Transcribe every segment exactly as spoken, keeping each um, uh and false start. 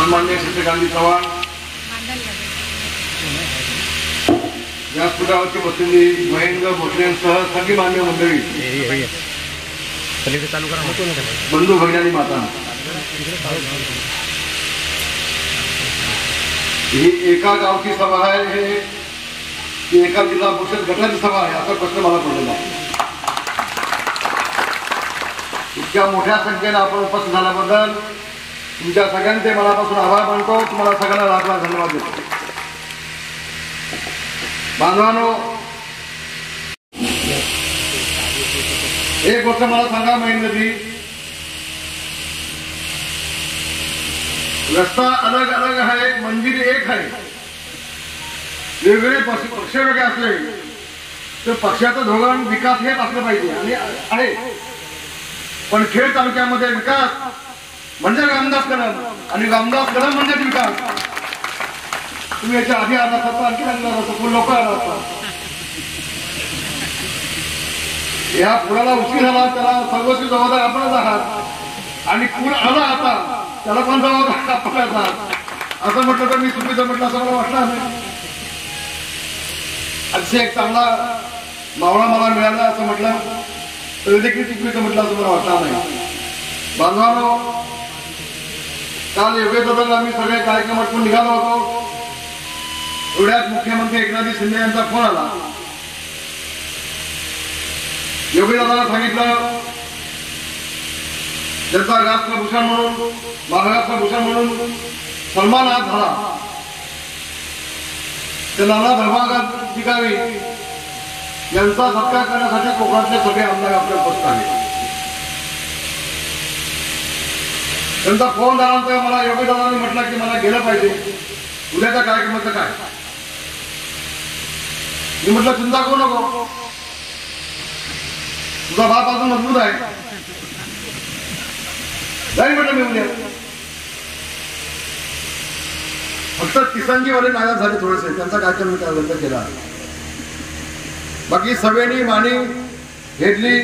सन्माननीय शशिकांत चव्हाण, व्यासपीठावरची बसलेली महेंद्र भोसलेंसह सगळी मान्य मंडळी, बंधू भगिनी माता, ही एका गावची सभा आहे ही एका जिल्हा परिषद गटाची सभा आहे असा प्रश्न मला पडलेला आहे. इतक्या मोठ्या संख्येने आपण उपस्थित झाल्याबद्दल तुमच्या सगळ्यांचे मनापासून आभार मानतो. तुम्हाला सगळ्यांना लाख लाख धन्यवाद देतो. बांधवांनो, एक गोष्ट मला सांगा महेंद्रजी, रस्ता अलग अलग है, मंजिल एक है. वेगवेगळे पक्ष वेगळे असले तर पक्षाचा धोरण विकास हेच असलं पाहिजे आणि आहे. पण खेड तालुक्यामध्ये विकास म्हणजे रामदास कदम आणि रामदास कदम म्हणजे विकास. तुम्ही याच्या आधी आला असता आणखी लागणार असतो, कोण लोक आला असता. या पुराला उशीर झाला त्याला सर्वस्वी जबाबदार आपणच आहात आणि पूर आला आता त्याला पण जबाबदार आपणच आहात. असं म्हटलं तर मी चुकीचं म्हटलं असं मला वाटणार नाही. अतिशय एक चांगला मावळा मला मिळाला असं म्हटलं तरी देखील चुकीचं म्हटलं असं मला वाटणार नाही. बांधवांनो, काल योग्य बदल आम्ही सगळे कार्यक्रमातून निघालो होतो. एवढ्यात मुख्यमंत्री एकनाथ शिंदे यांचा फोन आला. योगी दादाला सांगितलं ज्यांचा राष्ट्रभूषण म्हणून महाराष्ट्रभूषण म्हणून सन्मान आज झाला ते नाना धर्मागात अधिकारी यांचा सत्कार करण्यासाठी कोकणातले सगळे आमदार आपल्या उपस्थित आहेत. त्यांचा फोन झाल्यानंतर मला योगी दादांनी म्हटलं की मला गेलं पाहिजे, उद्याच्या कार्यक्रमाचं काय. मी म्हटलं चिंता करू नको, तुझा बाप अजून मजबूत आहे, नाही म्हटलं मी उद्या. फक्त किसनजीवाले नाराज झाले थोडेसे, त्यांचा कार्यक्रम मी रद्द केला. बाकी सगळ्यांनी मानी घेतली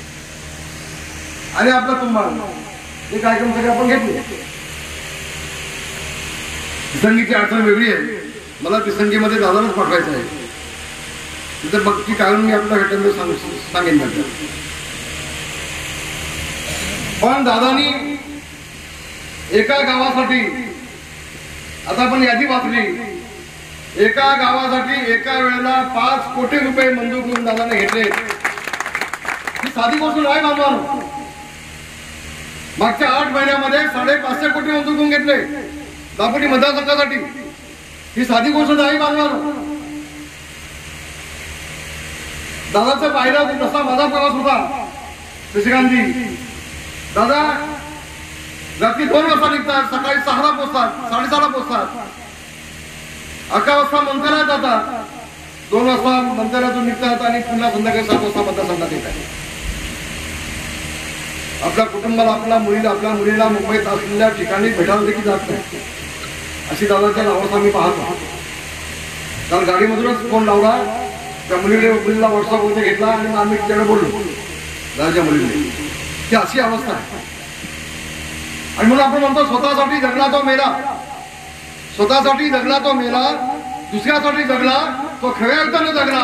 आणि आपला तुम्हाला हे कार्यक्रम सगळे आपण घेतले. किसनगीची अडचण वेगळी आहे, मला किसनगीमध्ये दादालाच पाठवायचं आहे. तिथं बाकी कारण मी आपल्या भेटून सांगेन नंतर. पण दादानी एका गावासाठी, आता आपण यादी वाचली, एका गावासाठी एका वेळेला पाच कोटी रुपये मंजूर करून दादाने घेतले. ही साधी गोष्ट नाही बांधवांनो. मागच्या आठ महिन्यामध्ये साडेपाचशे कोटी मंजूर करून घेतले दापोली मतदारसंघासाठी. ही साधी गोष्ट नाही बांधवांनो. दादाचा पाहिला जसा माझा प्रवास होता शशिकांतजी, दादा रात्री दोन वाजता निघतात, सकाळी सहाला पोचतात, साडेसहाला पोचतात, अकरा वाजता मंत्रालयात जातात, दोन वाजता मंत्रालयातून निघतात आणि पुन्हा संध्याकाळी सात वाजता मतदारसंघात येतात. आपल्या कुटुंबाला, आपल्या मुलीला आपल्या मुलीला मुंबईत असलेल्या ठिकाणी भेटायला देखील जात नाही. अशी दादाच्या नावाचा मी पाहतो. काल गाडीमधूनच फोन लावला, त्या मुलीने मुलीला व्हॉट्सअपवरती घेतला आणि आम्ही त्याला बोललो दादाच्या मुलीने की अशी अवस्था आहे. आणि म्हणून आपण म्हणतो स्वतःसाठी जगला तो मेला, स्वतःसाठी जगला तो मेला, दुसऱ्यासाठी जगला तो खऱ्या अर्थाने जगला.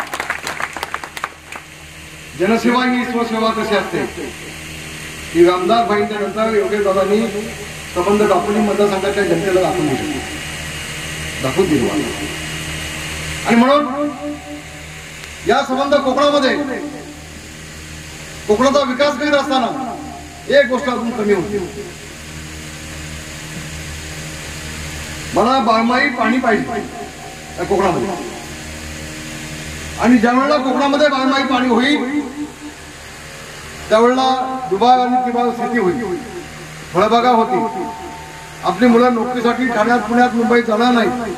जनसेवा ही स्वसेवा कशी असते ही रामदास भाईंच्या नंतर योगेश दादांनी संबंध दापोली मतदारसंघाच्या जनतेला दाखवून दिले दाखवून दिले आणि म्हणून या संबंध कोकणामध्ये कोकणाचा विकास करीत असताना एक गोष्ट अजून कमी होती. मला बारमाही पाणी पाहिजे कोकणामध्ये आणि ज्यावेळेला कोकणामध्ये बारमाही पाणी होईल त्यावेळेला दुबार आणि किंवा स्थिती होईल, फळबागा होती. आपली मुलं नोकरीसाठी ठाण्यात पुण्यात मुंबईत जाणार नाही.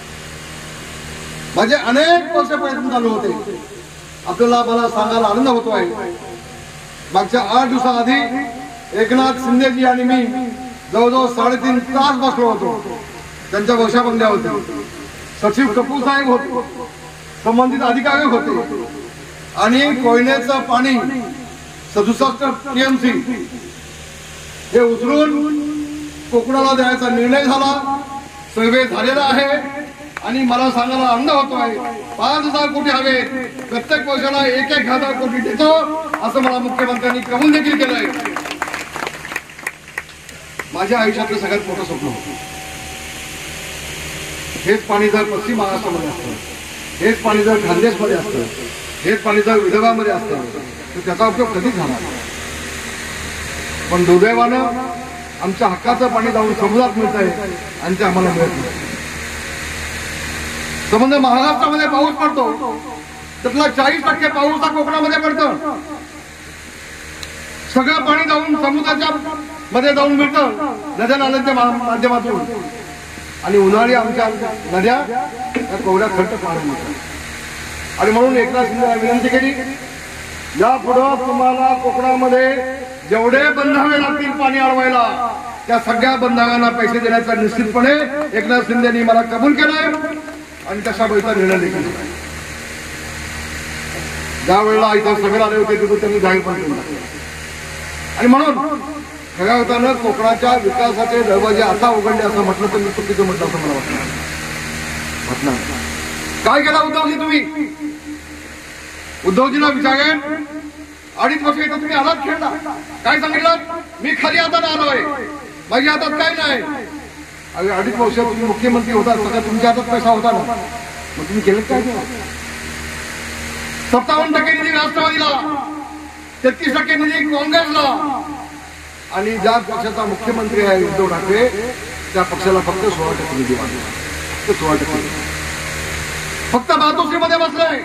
माझे अनेक वर्ष प्रयत्न चालू होते. आपल्याला मला सांगायला आनंद होतो आहे, मागच्या आठ दिवसाआधी एकनाथ शिंदेजी आणि मी जवळजवळ साडेतीन तास बसलो होतो त्यांच्या वर्षा बंगल्यावरती. सचिव कपूर साहेब होते, संबंधित अधिकारी होते आणि कोयनेचं पाणी सदुसष्ट टीएमसी हे उचलून कोकणाला द्यायचा निर्णय झाला, सर्वे झालेला आहे आणि मला सांगायला आनंद होतोय पाच हजार कोटी हवे, प्रत्येक वर्षाला एक एक हजार कोटी देतो असं मला मुख्यमंत्र्यांनी कबूल देखील केलंय. माझ्या आयुष्यातलं सगळ्यात मोठं स्वप्न होतं. हेच पाणी जर पश्चिम महाराष्ट्रामध्ये असतं, हेच पाणी जर खानदेशमध्ये असतं, हेच पाणी जर विदर्भामध्ये असतं तर त्याचा उपयोग कधीच झाला. पण दुर्दैवानं आमच्या हक्काचं पाणी जाऊन समुद्रात मिळत आहे आणि ते आम्हाला मिळत नाही. संबंध महाराष्ट्रामध्ये पाऊस पडतो त्यातला चाळीस टक्के पाऊस हा कोकणामध्ये पडतो. सगळं पाणी जाऊन समुद्राच्या मध्ये जाऊन मिळतं नद्या नाल्यांच्या माध्यमातून आणि उन्हाळी आमच्या नद्या त्या कोरड्या खड्ड्यात पाणी मिळतात. आणि म्हणून एकनाथ शिंदेला विनंती केली, यापुढं तुम्हाला कोकणामध्ये जेवढे बंधारे लागतील पाणी अडवायला त्या सगळ्या बंधाऱ्यांना पैसे देण्याचा निश्चितपणे एकनाथ शिंदेनी मला कबूल केलंय आणि तशा पैसा निर्णय देखील. ज्या वेळेला इथं सगळे आले होते तिथं त्यांनी जाहीर पण केलं. आणि म्हणून खऱ्या अर्थानं कोकणाच्या विकासाचे दरवाजे आता उघडले असं म्हटलं तर मी चुकीचं म्हटलं असं मला वाटलं. काय केला उद्धवजी तुम्ही? उद्धवजीला विचारेन, अडीच वर्ष इथं तुम्ही आलात खेळला, काय सांगितलं? मी खाली हाताने आलोय, माझ्या हातात काय नाही. अरे अडीच वर्ष तुम्ही मुख्यमंत्री होता, सगळं तुमच्या हातात पैसा होता ना, मग तुम्ही केलं काय? सत्तावन्न टक्के निधी राष्ट्रवादीला, तेहतीस टक्के निधी काँग्रेसला आणि ज्या पक्षाचा मुख्यमंत्री आहे उद्धव ठाकरे त्या पक्षाला फक्त सोळा टक्के निधी वाटला. फक्त सोळा टक्के फक्त मातोश्रीमध्ये बसलाय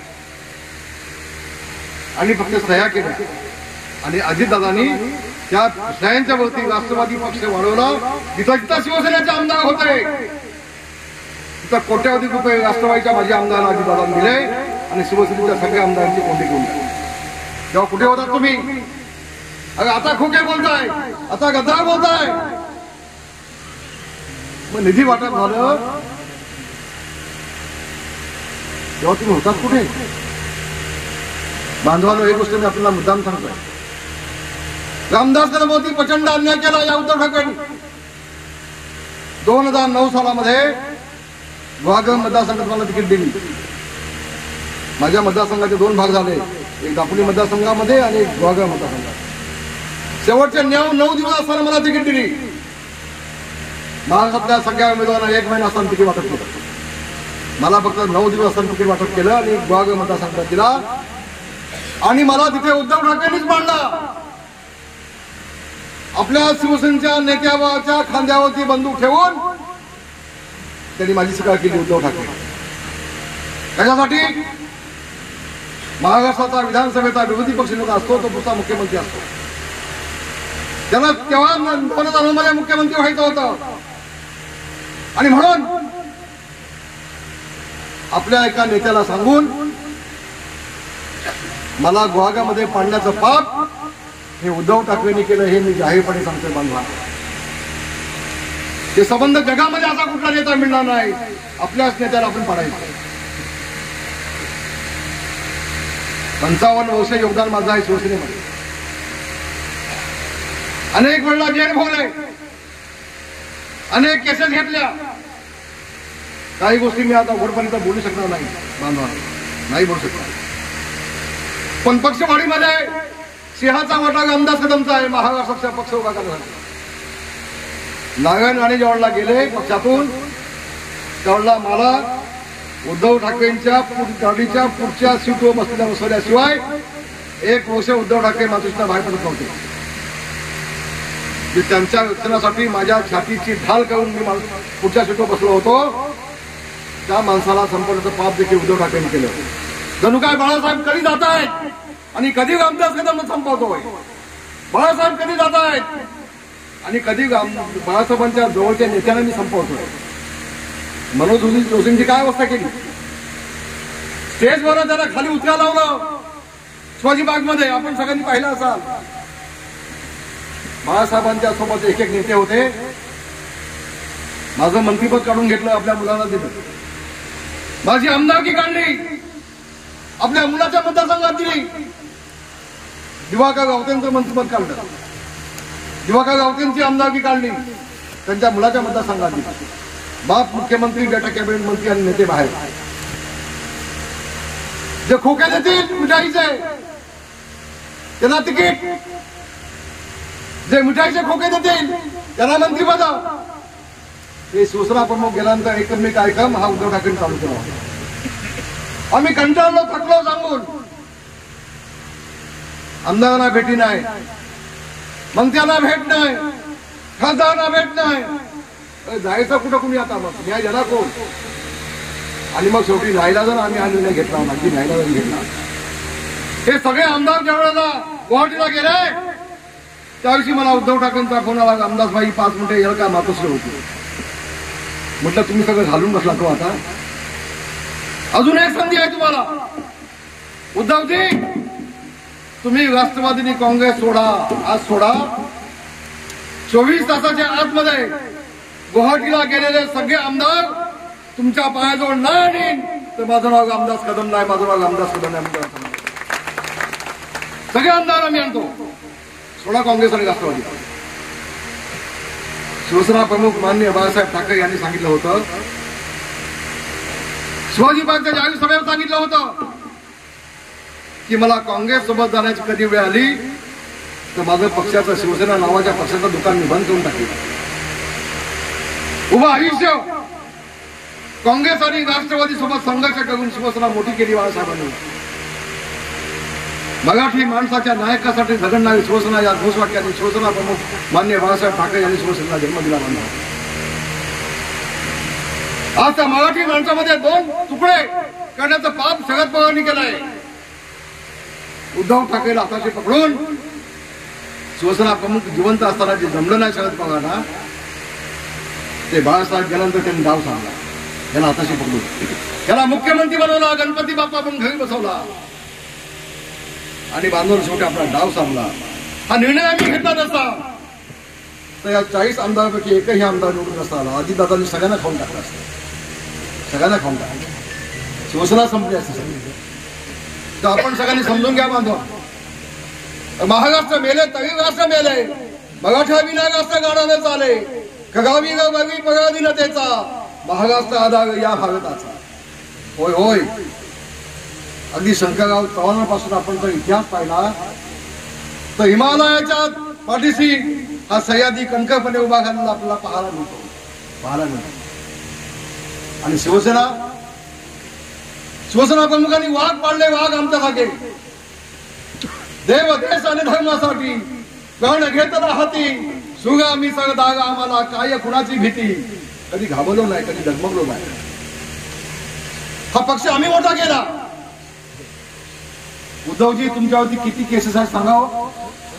आणि फक्त सह्या केल्या. आणि अजितदादांनी त्या सह्यांच्या वरती राष्ट्रवादी पक्ष वाढवला. तिथं जिथं शिवसेनेचे आमदार होते तिथं कोट्यावधी रुपये राष्ट्रवादीच्या माजी आमदारांना अजितदादांनी दिले आणि शिवसेनेच्या सगळ्या आमदारांची कोंडी घेऊन तेव्हा कुठे होतात तुम्ही? अरे आता खोके बोलताय, आता गद्दार बोलताय. मग निधी वाटप झालं तेव्हा तुम्ही होतात कुठे? बांधवांनो, एक गोष्ट मी आपल्याला मुद्दाम सांगतोय, रामदास कदमवरती प्रचंड अन्याय केला या उद्धव ठाकरेंनी. दोन हजार नऊ सालामध्ये गुहागर मतदारसंघात मला तिकीट दिली. माझ्या मतदारसंघाचे दोन भाग झाले, एक दापोली मतदारसंघामध्ये आणि एक गुहागर मतदारसंघात. शेवटचे नऊ नऊ दिवस असताना मला तिकीट दिली. महाराष्ट्रातल्या सगळ्या उमेदवारांना एक महिना असताना तिकीट वाटप केलं. मला फक्त नऊ दिवस असताना तिकीट वाटप केलं आणि गुहागर मतदारसंघात दिला. आणि मला तिथे उद्धव ठाकरेंनीच मांडला. आपल्या शिवसेनेच्या नेत्याच्या खांद्यावरती बंदूक ठेवून त्यांनी माझी शिकार केली उद्धव ठाकरे. त्याच्यासाठी महाराष्ट्राचा विधानसभेचा विरोधी पक्षनेता असतो तो पुढचा मुख्यमंत्री असतो. त्याला तेव्हा दोन हजार नऊ मध्ये मुख्यमंत्री व्हायचं होतं. आणि म्हणून आपल्या एका नेत्याला सांगून मला गुहागामध्ये पाडण्याचं पाप हे उद्धव ठाकरेंनी केलं हे मी जाहीरपणे सांगतोय बांधवा. हे संबंध जगामध्ये असा कुठला नेता मिळणार नाही आपल्याच नेत्याला आपण पाडायचं. पंचावन्न वर्ष योगदान माझं आहे शिवसेनेमध्ये. अनेक वेळेला जेल भोगले, अनेक केसेस घेतल्या. काही गोष्टी मी आता उघडपणे बोलू शकणार नाही बांधवा, नाही बोलू शकणार. पण पक्षवाढीमध्ये सिंहाचा वाटा रामदास कदमचा आहे. महाराष्ट्राचा पक्ष उभा करण्यासाठी नारायण राणे जेवढला गेले पक्षातून तेवढला मला उद्धव ठाकरेंच्या गाडीच्या पुढच्या सीटवर बसलेल्या बसवल्याशिवाय एक वर्ष उद्धव ठाकरे मातोश्रीला बाहेर पडत नव्हते. मी त्यांच्या रक्षणासाठी माझ्या छातीची ढाल करून मी पुढच्या सीटवर बसलो होतो. त्या माणसाला संपवण्याचं पाप देखील उद्धव ठाकरेंनी केलं. जणू काय बाळासाहेब कधी जात आहेत आणि कधी रामदास कदम संपवतोय. बाळासाहेब कधी जात आहेत आणि कधी बाळासाहेबांच्या जवळच्या नेत्यांना मी संपवतोय. मनोज जोशींची काय अवस्था केली? स्टेजवर त्याला खाली उतरायला लावलं शिवाजी बाग मध्ये. आपण सगळ्यांनी पाहिलं असाल. बाळासाहेबांच्या सोबत एक एक नेते होते. माझं मंत्रीपद काढून घेतलं, आपल्या मुलांना दिलं. माझी आमदारकी काढली, आपल्या मुलाच्या मतदारसंघात दिली. दिवाकर गावतेंचं मंत्रिपद काढलं, दिवाकर गावतेंची आमदारकी काढली. त्यांच्या मुलाच्या मतदारसंघात दिली. बाप मुख्यमंत्री, बेटा कॅबिनेट मंत्री आणि नेते बाहेर. जे खोके देतील मिठाईचे त्यांना तिकीट, जे मिठाईचे खोके देतील त्यांना मंत्रीपद. हे शिवसेना प्रमुख गेल्यानंतर एकमेक कार्यक्रम हा उद्धव ठाकरे चालू केला. आम्ही कंटाळलो, थकलो सांगून. आमदारांना भेटी नाही, मंत्र्यांना भेट नाही, खासदारांना भेट नाही. जायचं कुठं कुणी आता मग न्याय देणार कोण? आणि मग शेवटी न्यायला जर आम्ही हा निर्णय घेतला, नक्की न्यायला जर घेतला. हे सगळे आमदार ज्यावेळेला गुवाहाटीला गेले त्याविषयी मला उद्धव ठाकरेंचा फोन आला. रामदासबाई पाच मिनिटे याल का मातोश्री होती. म्हटलं तुम्ही सगळं घालून बसला तो आता. अजून एक संधी आहे तुम्हाला. उद्धवजी तुम्ही राष्ट्रवादीनी काँग्रेस सोडा, आज सोडा. चोवीस तासाच्या आतमध्ये गुवाहाटीला गेलेले सगळे आमदार तुमच्या पायाजवळ नाही आणीन तर माझं नाव रामदास कदम नाही, माझं नाव रामदास कदम नाही. सगळे आमदार आम्ही आणतो. सोडा काँग्रेस आणि राष्ट्रवादी. शिवसेना प्रमुख माननीय बाळासाहेब ठाकरे यांनी सांगितलं होतं, शिवाजी पार्कच्या जाहीर सभेत सांगितलं होतं की मला काँग्रेस सोबत जाण्याची कधी वेळ आली तर माझं पक्षाचं, शिवसेना नावाच्या पक्षाचं दुकान मी बंद करून टाकेल. उभं आयुष्य काँग्रेस आणि राष्ट्रवादी सोबत संघर्ष करून शिवसेना मोठी केली बाळासाहेबांनी. मराठी माणसाच्या नायकासाठी झगडणारी शिवसेना या घोषवाक्याने शिवसेना प्रमुख माननीय बाळासाहेब ठाकरे यांनी शिवसेनेला जन्म दिला. आज त्या मराठी माणसामध्ये दोन तुकडे करण्याचं पाप शरद पवारांनी केलंय. उद्धव ठाकरेला हाताशी पकडून शिवसेना प्रमुख जिवंत असताना जे जमलं नाही शरद पवारांना, ते बाळासाहेब गेल्यानंतर त्यांनी डाव सांगला. याला हाताशी पकडून याला मुख्यमंत्री बनवला, गणपती बाप्पा पण घरी बसवला आणि बांधून शेवटी आपला डाव सांगला. हा निर्णय आम्ही घेतला नसता तर या चाळीस आमदारांपैकी एकही आमदार निवडून नसता आला. अजितदादांनी सगळ्यांना खाऊन टाकला असतं, सगळ्यांना खाऊन टाकला. शिवसेना संपली असते सगळी. तर आपण सगळ्यांनी समजून घ्या बांधव. महाराष्ट्र मेले तरी राष्ट्र मेले, मराठा विना राष्ट्र गाडाने चाले, खगावी गवी पगाधीनतेचा, महाराष्ट्र आधार या भारताचा. होय होय, अगदी शंकरराव चव्हाणांपासून आपण जर इतिहास पाहिला तर हिमालयाच्या पाठीशी हा सह्याद्री कणखरपणे उभा घालून आपल्याला पाहायला मिळतो पाहायला मिळतो आणि शिवसेना शिवसेना प्रमुखांनी वाघ पाडले, वाघ आमच्या मागे. देव देश आणि धर्मासाठी प्राण घेतला हाती, सुगामी सरदार आम्हाला काय कुणाची भीती. कधी घाबरलो नाही, कधी डगमगलो नाही. हा पक्ष आम्ही मोठा केला. उद्धवजी तुमच्यावरती किती केसेस आहेत सांगावं.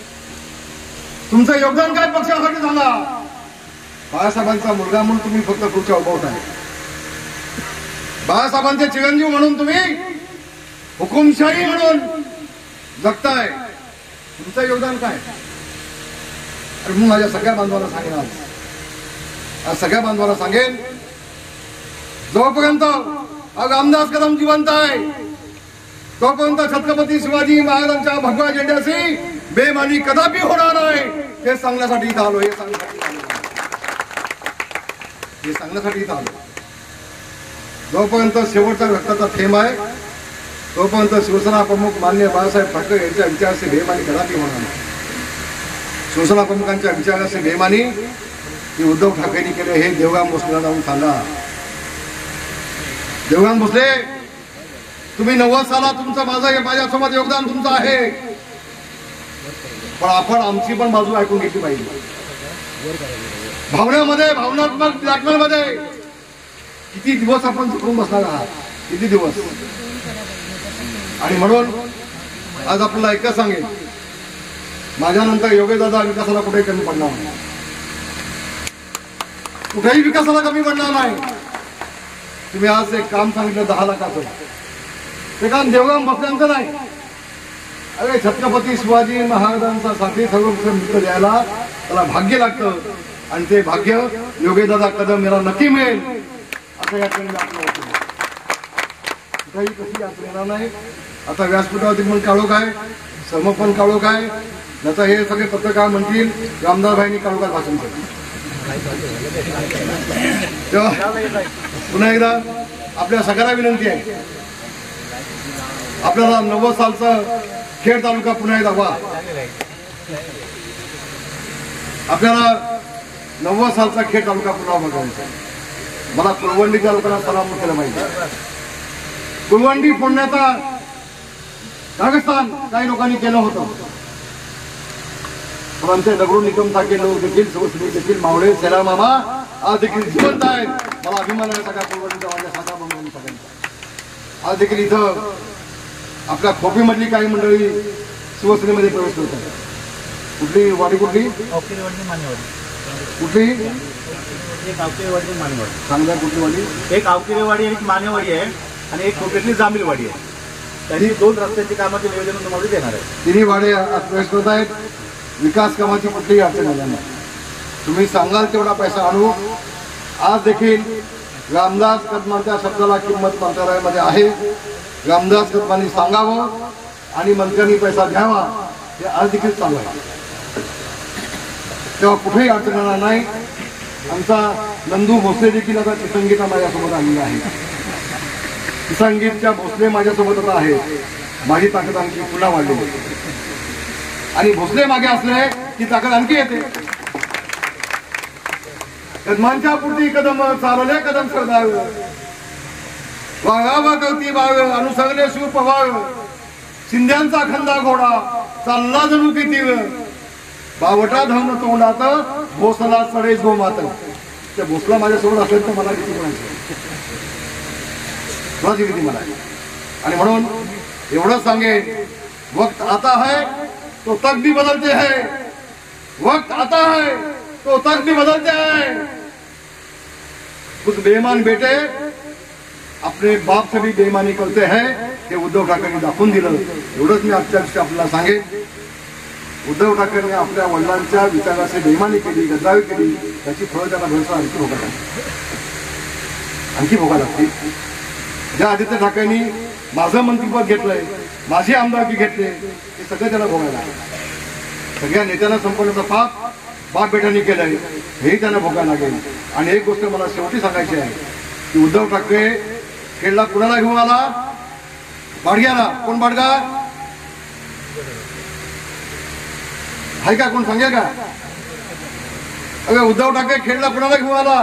तुमचं योगदान काय पक्षासाठी सांगा. बाळासाहेबांचा मुलगा म्हणून तुम्ही फक्त पुढच्या उभवत आहे. बाळासाहेबांचे चिरंजीव म्हणून तुम्ही हुकुमशाही म्हणून जगताय. तुमचं योगदान काय. अरे मी माझ्या सगळ्या बांधवांना सांगेन, आज आज सगळ्या बांधवांना सांगेन, जोपर्यंत रामदास कदम जिवंत आहे तोपर्यंत छत्रपती शिवाजी महाराजांच्या भगवा झेंड्याशी बेमानी कदापि होणार नाही. हे सांगण्यासाठी इथं आलो, हे सांगण्यासाठी हे सांगण्यासाठी इथं आलो. जोपर्यंत शेवटचा रक्ताचा थेंब आहे तोपर्यंत शिवसेना प्रमुख माननीय बाळासाहेब ठाकरे यांच्या विचाराशी बेमानी कदापि होणार नाही. शिवसेना प्रमुखांच्या विचाराशी बेमानी ही उद्धव ठाकरेंनी केले हे देवराम भोसलेला जाऊन सांगा. देवराम भोसले, तुम्ही नव्वद साला तुमचं माझं माझ्यासोबत योगदान तुमचं आहे, पण आपण आमची पण बाजू ऐकून घेतली पाहिजे. भावनेमध्ये भावनात्मक ब्लॅकमेल मध्ये किती दिवस आपण झुकून बसणार आहात, किती दिवस. आणि म्हणून आज आपल्याला एकच सांगेन, माझ्यानंतर योगेश दादा विकासाला कुठेही कमी पडणार नाही, कुठेही विकासाला कमी पडणार नाही. तुम्ही आज एक काम सांगितलं दहा लाखाचं, ते काम देवराम भोसलेंचं नाही. अरे छत्रपती शिवाजी महाराजांचा साठी सर्व मित्र द्यायला त्याला भाग्य लागतं आणि ते भाग्य योगेश दादा कदम याला नक्की मिळेल असं या ठिकाणी आपलं होतं. कुठेही कशी यात्रा येणार नाही. आता व्यासपीठावरती पण काळोख आहे, समर्पण काळोख आहे. नंतर हे सगळे पत्रकार म्हणतील रामदासभाईंनी काळोखात भाषण केलं. तेव्हा पुन्हा एकदा आपल्या सगळ्यांना विनंती आहे, आपल्याला नव्वद सालचा खेड तालुका पुन्हा एकदा व्हा. आपल्याला नव्वद सालचा खेड तालुका पुन्हा बघायचा. मला कुळवंडीच्या लोकांना सलाम केलं पाहिजे. कुळवंडी फोडण्याचा दागस्तान काही लोकांनी केलं होतं, पण आमचे दगडू निकम सारखे लोक देखील, सुश्री देखील, मावळे, सेला मामा आज देखील जिवंत आहेत. मला अभिमान आहे सगळ्या कुळवंडीचा, माझ्या साधा बंधू सगळ्यांचा. आज देखील इथं आपल्या खोपीमधली काही मंडळी शिवसेनेमध्ये प्रवेश करतात. कुठली वाडी? कुठली कुठली सांगा, कुठली वाडी? एक आवकिरेवाडी आणि एक मानेवाडी आहे आणि एक खोपेतली जांभीलवाडी आहे. त्यांनी दोन रस्त्याची कामाचे नियोजन तुम्हाला देणार आहे. तिन्ही वाडे प्रवेश करत आहेत. विकास कामाची कुठलीही अडचण आली नाही. तुम्ही सांगाल तेवढा पैसा आणू. आज देखील रामदास कदमांच्या शब्दाला किंमत मंत्रालयामध्ये आहे. रामदास कदमांनी सांगावं आणि मंत्र्यांनी पैसा घ्यावा, हे आज देखील चालू आहे. तेव्हा कुठेही अडचण येणार नाही. आमचा नंदू भोसले देखील आता किसंगीता माझ्यासोबत आलेला आहे. किसंगीतच्या भोसले माझ्यासोबत आता आहे. माझी ताकद आणखी पुन्हा वाढली आणि भोसले मागे असले की ताकद आणखी येते. कदमांच्या पुढची कदम चालवले कदम सरदाव, वागावा कवती बाग अनुसरले शिव पवाग, शिंद्यांचा खंदा घोडा चालला जणू किती बावटा धावून तोंडात भोसला चढे गो मात. त्या भोसला माझ्यासोबत असेल तर मला किती म्हणायचं, माझी किती मला. आणि म्हणून एवढं सांगेन, वक्त आता है तो तक भी बदलते हैं, वक्त आता है तो तक भी बदलते हैं. कुछ बेईमान बेटे अपने बाप से भी बेईमानी करते हैं, ते उद्धव ठाकरेंनी दाखवून दिलं. एवढंच मी आजच्या दिवशी आपल्याला सांगेन. उद्धव ठाकरेंनी आपल्या वडिलांच्या विचाराशी बेईमानी केली, गद्दारी केली, त्याची फळं त्याला भरसा आणखी भोगा लागते, आणखी भोगा लागते. ज्या आदित्य ठाकरेंनी माझं मंत्रिपद घेतलंय, माझी आमदारकी घेतले, हे सगळं त्याला भोगायला लागेल. सगळ्या नेत्यांना संपवण्याचा पाप बाप बेटांनी केलंय, हेही त्यांना भोगायला लागेल. आणि एक गोष्ट मला शेवटी सांगायची आहे की उद्धव ठाकरे खेळला कुणाला घेऊन आला? बाडग्याला. कोण बाडगा आहे का? कोण सांगेल का? अगं उद्धव ठाकरे खेळला कुणाला घेऊन आला?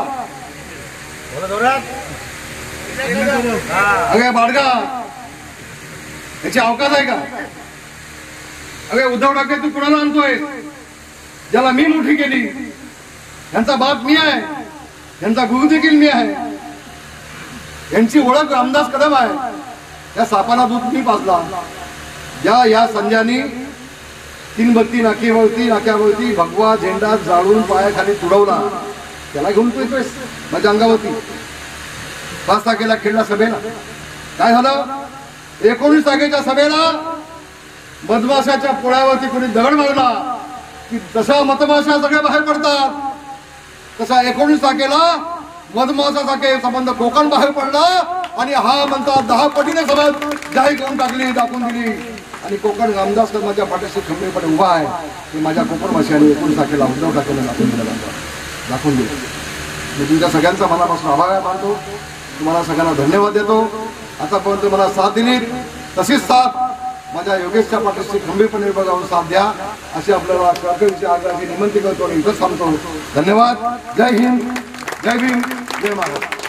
अगं बाडगा, याची अवकाश आहे का? अगं उद्धव ठाकरे तू कुणाला आणतोय? ज्याला मी मोठी केली, यांचा बाप मी आहे, यांचा गुरु देखील मी आहे, यांची ओळख रामदास कदम आहे. या सापाला दूध मी पाजला. ज्या या संध्यानी तीन बत्ती नाक्यावरती नाक्यावरती भगवा झेंडा जाळून पायाखाली तुडवला, त्याला घेऊन तू येतोय माझ्या अंगावरती. पाच तारखेला खेळला सभेला काय झालं? एकोणीस तारखेच्या सभेला मधमाशाच्या पोळ्यावरती कोणी दगड मारला की तशा मधमाशा सगळ्या बाहेर पडतात, तसा एकोणीस तारखेला मधमाशासारखे संबंध कोकण बाहेर पडला आणि हा म्हणतात दहा पटीने सभा जाहीर करून टाकली, दाखवून दिली. आणि कोकण रामदास कदमाच्या पाठीशी खंबीरपणे उभा आहे. ते माझ्या कोकण भाषेने एकोणीस तारखेला उद्धव ठाकरेला दाखवून दिलं, दाखवून दिलं. मी तुमच्या सगळ्यांचा मनापासून आभार मानतो. तुम्हाला सगळ्यांना धन्यवाद देतो. आतापर्यंत मला साथ दिली, तशीच साथ माझ्या योगेशच्या पाठीशी खंबीरपणे उभं राहून साथ द्या, अशी आपल्याला कळकळीची आग्रहाची विनंती करतो आणि इथंच थांबतो. धन्यवाद. जय हिंद, जय भीम, जय महाराष्ट्र.